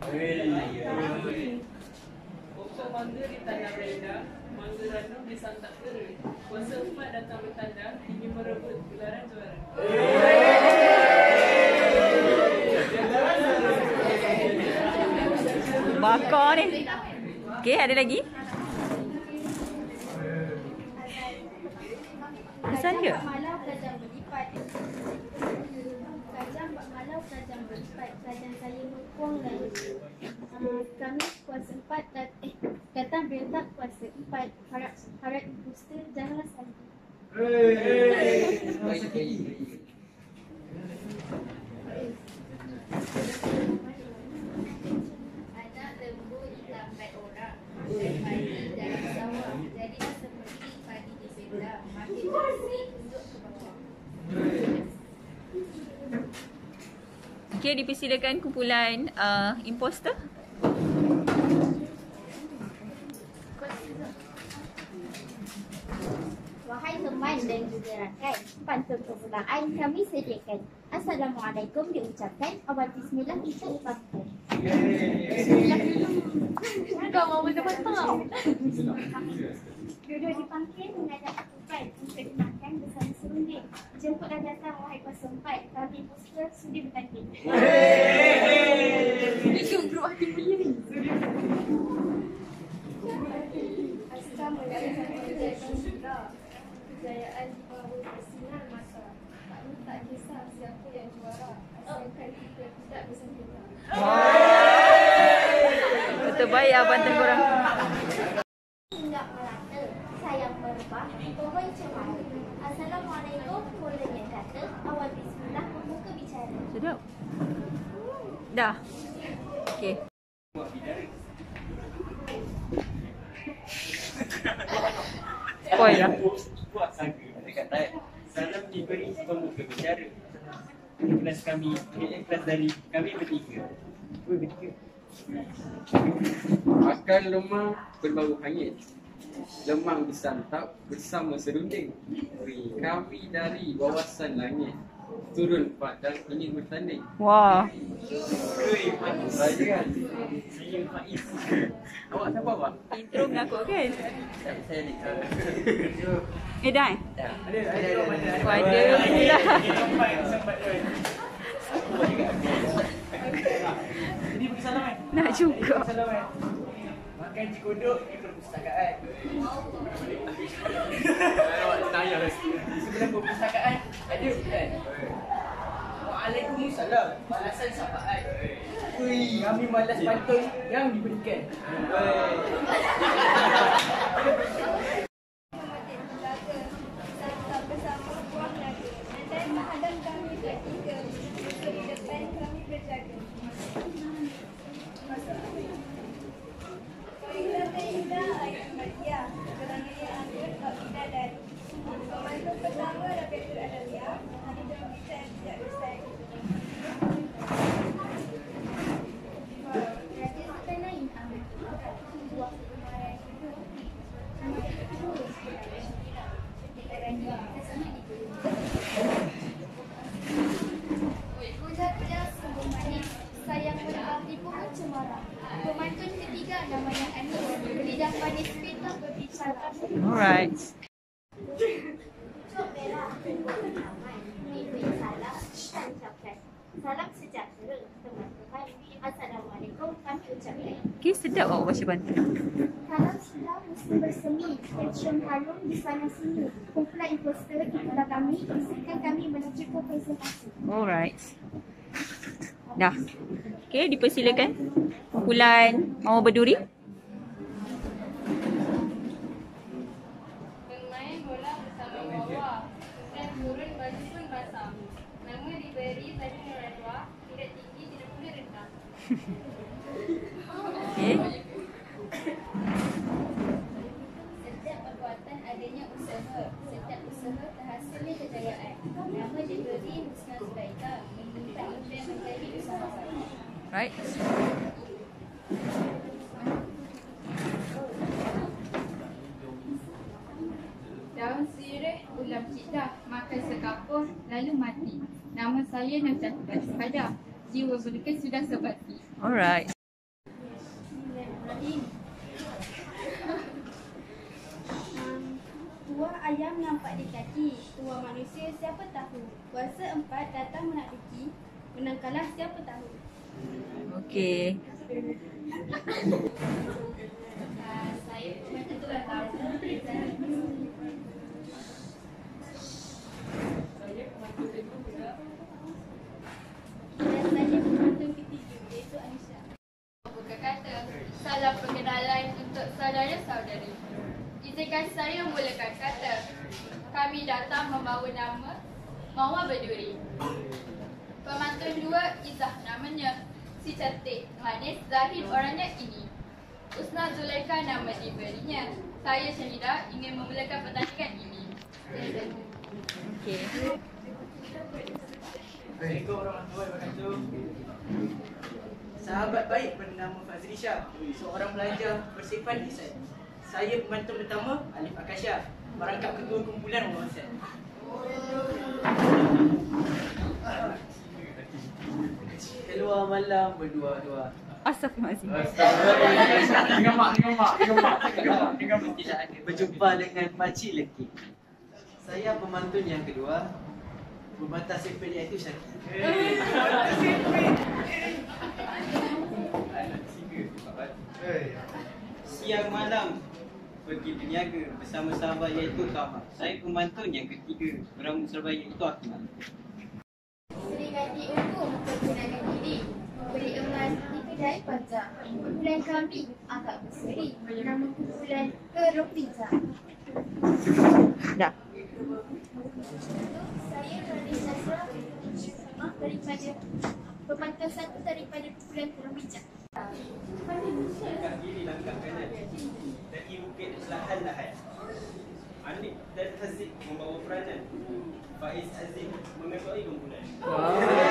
Pokok mangga di tanah rendah, mangga ranum disantap kering. Kuasa 4 datang bertanda, ingin merebut gelaran juara. Bakar ni. Okey, ada lagi? Pesan ke? Kajang bak malau, kajang berlipat. Kajang saya berpuang dan kami kuasa 4 datang berletak kuasa 4. Harap imposter janganlah salju. Anak lembu dilambat orang. Padi dalam sawah. Jadilah seperti padi di sebelah. Makin bersih tunduk ke bawah. Okey, dipersilakan kumpulan imposter. Wahai teman dan juga rakan, pantun permulaan kami sediakan. Assalamualaikum diucapkan, awal bismillah kita dipanggil. Bismillah dulu. Kau mau betul-betul. Duduk dipanggil menghadap akupan untuk dimakan bersama serunding. Jemputlah datang wahai kuasa 4, kami poster sudi bertanding. Itu grup hati punya ni. Kejayaan dibawa bersinar mata. Kami tak kisah siapa yang juara, asalkan kita tidak bersengketa. Terbaik abang tengkorang. Hinggap merata, sayang merebah, pohon cemara. Assalamualaikum, mulanya kata, awal bismillah membuka bicara. Sedap. Dah. Okey. Spoil lah. Buat sangka dekat tayar. Salam diberi pembuka bicara. Kelas kami, kelas dari kami bertiga. Makan lemang berbau hangit, lemang disantap bersama serunding. Kami dari wawasan langit, turun padang ingin bertanding. Wah. Saya kan? Saya Faiz. Awak siapa awak? Intro mengaku kan? Saya ni. Dah. Ada. Oh, ada pula. Jadi pergi salam kan? Nak juga. Salam kan? Makan cikodok di perpustakaan. Awak tanya di sebelah perpustakaan ada bukan? Waalaikumsalam. Balasan sapaan. Ui, kami malas pantun yang diberikan. Bersama buah naga, dan menghadap kami bertiga, di depan kami berjaga. Indah air Maria, kerana ia anggur tak tidak dari. Pemantun pertama Rabiatul Adawiyah, hari dan kita tidak usai. Raja Sultana Inam, buah kemarin hidup, kuda-kuda sungguh manis, sayang merebah di pohon cemara. Pemantun ketiga namanya Anis, lidah manis petak berbicara. Alright. Cok merah, aman, mimpi salam, tancapkan. Salam sejahtera, teman-teman. Assalamualaikum, kami ucapkan. Okay, sedap awak baca pantun. Kalau sudah mesti bersemi, cium harum di sana sini. Kumpulan imposter itulah kami, izinkan kami menuju ke presentasi. Alright. Dah. Okay, dipersilakan kumpulan Mawar Berduri. Bermain bola bersama bawah, dan turun baju pun basah. Nama diberi baju meradua, tidak tinggi, tidak pula rendah. Okay. Setiap perbuatan adanya usaha, setiap usaha terhasilnya kejayaan. Nama diberi Husna Zulaika, meminta impian menjadi usahawan. Right. Daun sirih, ulam cidah, makan sekapur, lalu mati. Nama saya Najat Pada. Jiwa berdekat sudah sebati. Alright. nampak di kaki, tua manusia siapa tahu. Kuasa 4 datang menaklukki, menang kalah siapa tahu. Okey. Saya macam tu lah tahu. Dan saya pemantun ketiga, iaitu Aisyah. Bukan kata salam perkenalan untuk saudara-saudari. Izinkan saya mulakan kata. Kami datang membawa nama Mawar Berduri. Pemantun 2 Izzah namanya. Si cantik, manis, zahid orangnya ini. Usna Zulaikha nama diberinya. Saya Syahidah ingin memulakan pertandingan ini. Okey. Assalamualaikum warahmatullahi wabarakatuh. Sahabat baik bernama Fazli Shah, seorang pelajar bersifat lisan. Saya pemantun pertama, Alif Akasha, merangkap ketua kumpulan orang San. Keluar malam berdua-dua. Astagfirullahalazim. Berjumpa dengan makcik lelaki. Saya pemantun yang kedua, berbatas sipil iaitu Syakir. Siang malam pergi berniaga bersama sahabat iaitu Takwa. Saya pemantun yang ketiga, beramu Surabaya iaitu Akmal. Sering ganti ungu mempergunakan diri, beli emas di kedai pajak. Kumpulan kami agak berseri, nama kumpulan Keropija. Dah. Saya Radhi Sasra daripada pemantun 1 daripada kumpulan Keropija. Angkat kiri langkah kanan. Dari bukit lahan-lahan. Anik dan Haziq membawa peranan. Faiz Azim mengetuai kumpulan.